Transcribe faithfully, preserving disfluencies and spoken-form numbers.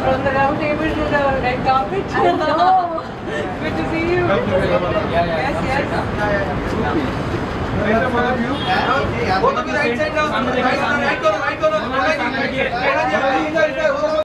from the round table to the red carpet. Hello. Good to see you. Yeah, yeah. Yes, yes. Both of you right side down. Right corner, right corner, right corner.